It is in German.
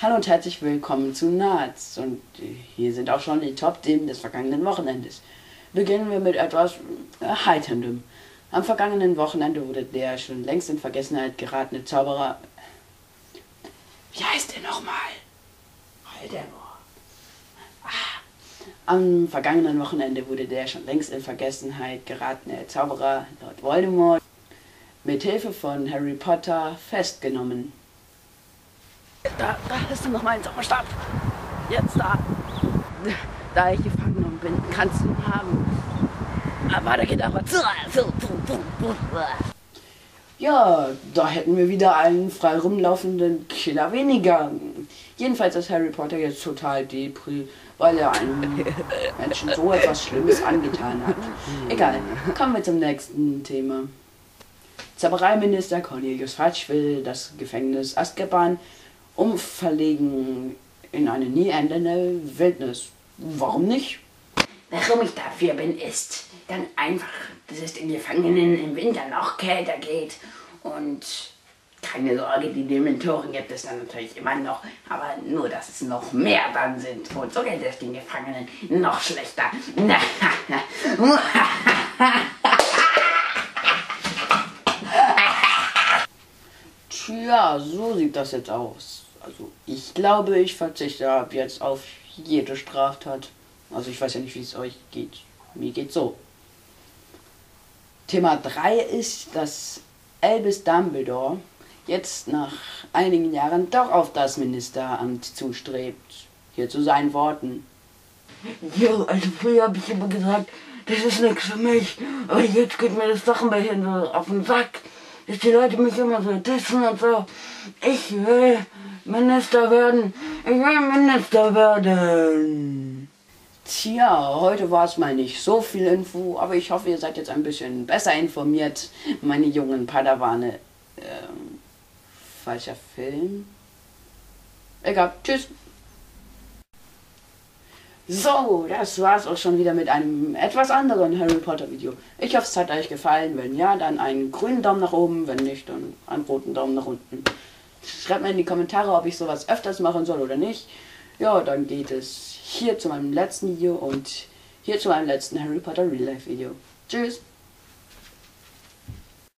Hallo und herzlich willkommen zu Nerds. Und hier sind auch schon die Top-Themen des vergangenen Wochenendes. Beginnen wir mit etwas Heiterndem. Am vergangenen Wochenende wurde der schon längst in Vergessenheit geratene Zauberer... Wie heißt der nochmal? Voldemort. Am vergangenen Wochenende wurde der schon längst in Vergessenheit geratene Zauberer Lord Voldemort mit Hilfe von Harry Potter festgenommen. Da ist nochmal ein Zauberstab. Jetzt da. Da ich gefangen bin, kannst du ihn haben. Aber da geht aber. Ja, da hätten wir wieder einen frei rumlaufenden Killer weniger. Jedenfalls ist Harry Potter jetzt total depri, weil er einem Menschen so etwas Schlimmes angetan hat. Egal, kommen wir zum nächsten Thema. Zaubereiminister Cornelius Fudge will das Gefängnis Azkaban umverlegen in eine nie endende Wildnis. Warum nicht? Warum ich dafür bin, ist ganz einfach, dass es den Gefangenen im Winter noch kälter geht. Und keine Sorge, die Dementoren gibt es dann natürlich immer noch, aber nur, dass es noch mehr dann sind. Und so geht es den Gefangenen noch schlechter. Tja, so sieht das jetzt aus. Also ich glaube, ich verzichte ab jetzt auf jede Straftat. Also ich weiß ja nicht, wie es euch geht. Mir geht's so. Thema 3 ist, dass Albus Dumbledore jetzt nach einigen Jahren doch auf das Ministeramt zustrebt. Hier zu seinen Worten. Jo, also früher habe ich immer gesagt, das ist nichts für mich. Aber jetzt geht mir das doch ein bisschen so auf den Sack, dass die Leute mich immer so dissen und so. Ich will Minister werden. Ich will Minister werden. Tja, heute war es mal nicht so viel Info, aber ich hoffe, ihr seid jetzt ein bisschen besser informiert, meine jungen Padawane. Falscher Film? Egal, tschüss. So, das war's auch schon wieder mit einem etwas anderen Harry Potter Video. Ich hoffe, es hat euch gefallen. Wenn ja, dann einen grünen Daumen nach oben, wenn nicht, dann einen roten Daumen nach unten. Schreibt mir in die Kommentare, ob ich sowas öfters machen soll oder nicht. Ja, dann geht es hier zu meinem letzten Video und hier zu meinem letzten Harry Potter Real Life Video. Tschüss!